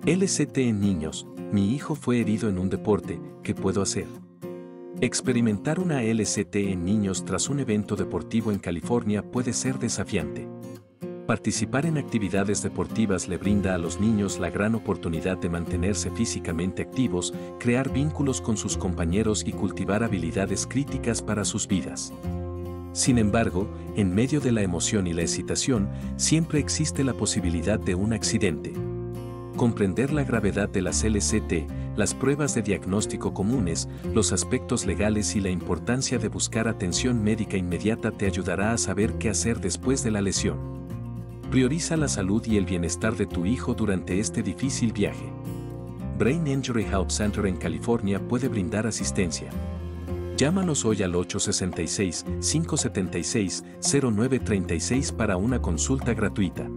LCT en niños. Mi hijo fue herido en un deporte, ¿qué puedo hacer? Experimentar una LCT en niños tras un evento deportivo en California puede ser desafiante. Participar en actividades deportivas le brinda a los niños la gran oportunidad de mantenerse físicamente activos, crear vínculos con sus compañeros y cultivar habilidades críticas para sus vidas. Sin embargo, en medio de la emoción y la excitación, siempre existe la posibilidad de un accidente. Comprender la gravedad de las LCT, las pruebas de diagnóstico comunes, los aspectos legales y la importancia de buscar atención médica inmediata te ayudará a saber qué hacer después de la lesión. Prioriza la salud y el bienestar de tu hijo durante este difícil viaje. Brain Injury Health Center en California puede brindar asistencia. Llámanos hoy al 866-576-0936 para una consulta gratuita.